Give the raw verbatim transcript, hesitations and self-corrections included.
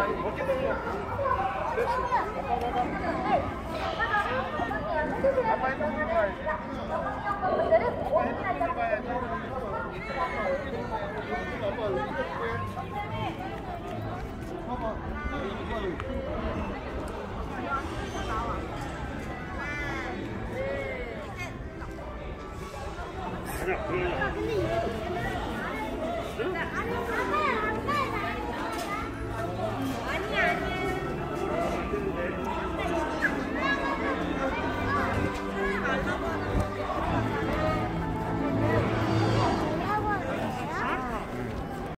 아빠 핸드폰 봐야지. 아빠 핸드폰 봐야지. 아빠 여기 있을게. 봐봐. 근데 이거 응?